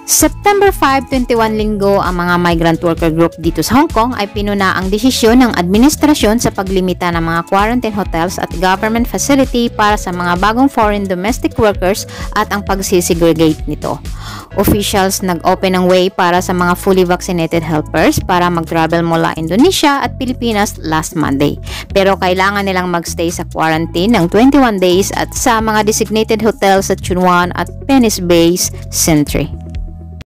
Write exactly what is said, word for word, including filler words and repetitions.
September five, twenty-one linggo, ang mga migrant worker group dito sa Hong Kong ay pinuna ang desisyon ng administrasyon sa paglimita ng mga quarantine hotels at government facility para sa mga bagong foreign domestic workers at ang pagsisegregate nito. Officials nag-open ng way para sa mga fully vaccinated helpers para mag-travel mula Indonesia at Pilipinas last Monday. Pero kailangan nilang magstay sa quarantine ng twenty-one days at sa mga designated hotels sa Chunwan at Penis Bay Century.